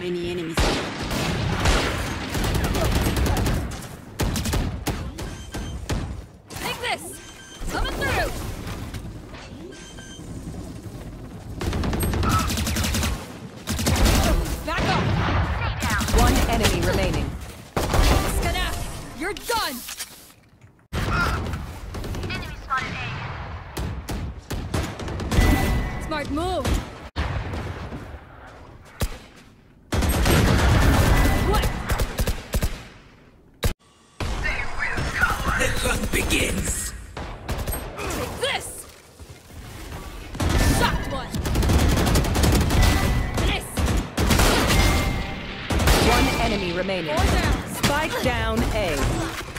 Any enemies? Take this! Coming through! Back up! One enemy remaining. Skedaddle! You're done! Enemy spotted A. Smart move! What? The hunt begins! Take this! Shot one! This! One enemy remaining. Four down! Spike down A.